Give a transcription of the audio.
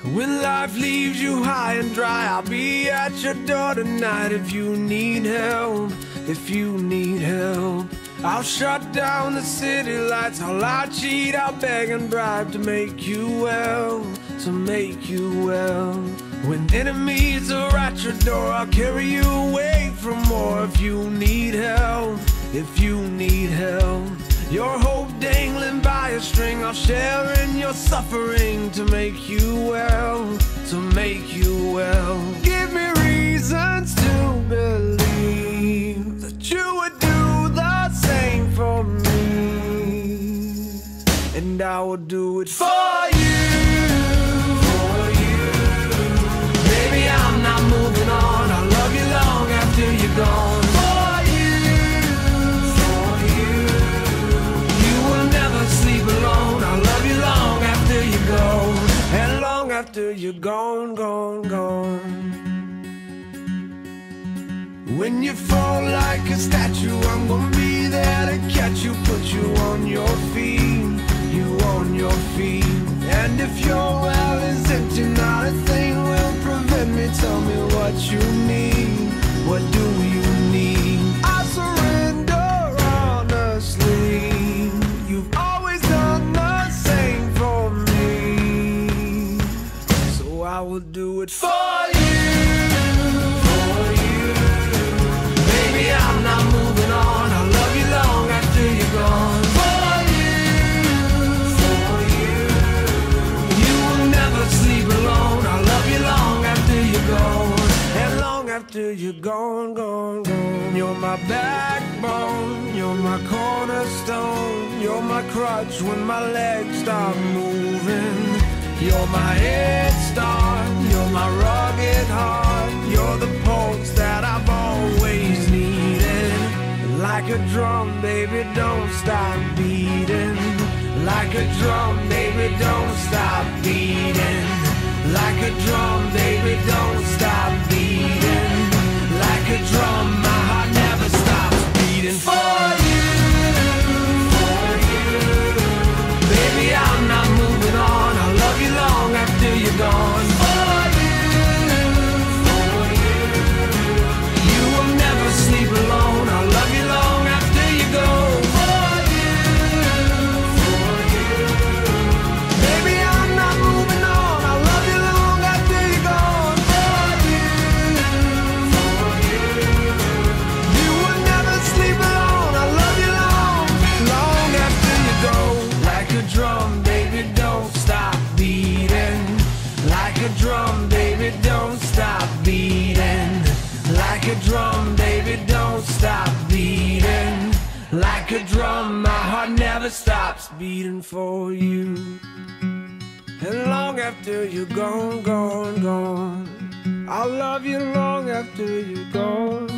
When life leaves you high and dry, I'll be at your door tonight. If you need help, if you need help, I'll shut down the city lights. I'll lie, cheat, I'll beg and bribe to make you well, to make you well. When enemies are at your door, I'll carry you away from more. If you need help, if you need help, your hope dangling by a string, I'll share in your suffering to make you well, to make you well. Give me reasons to believe that you would do the same for me, and I will do it for you. For you. Baby, I'm not moving on. I'll love you long after you're gone. After you're gone, gone, gone. When you fall like a statue, I'm gonna be there to catch you, put you on your feet, you on your feet. And if your well is empty, not a thing will prevent me. Tell me what you need, what do you need? I surrender honestly. You've always done the same for me, I will do it for you, for you. Baby, I'm not moving on. I'll love you long after you're gone. For you. You will never sleep alone. I'll love you long after you're gone, and long after you're gone, gone, gone. You're my backbone, you're my cornerstone, you're my crutch when my legs stop moving. You're my head start, you're my rugged heart, you're the pulse that I've always needed. Like a drum, baby, don't stop beating. Like a drum, baby, don't stop beating. Like a drum, baby, don't stop beating. Like a drum, my heart never stops beating. For you, for you. Baby, I'm not moving on. I'll love you long after you're gone. For you, you will never sleep alone. I'll love you long after you go. For you, baby, I'm not moving on. I'll love you long after you're gone. For you, you will never sleep alone. I'll love you long, long after you go. Like a drum, baby, don't stop beating. Like a drum, baby, don't stop beating. Like a drum, baby, don't stop beating. Like a drum, my heart never stops beating for you. And long after you're gone, gone, gone, I'll love you long after you're gone.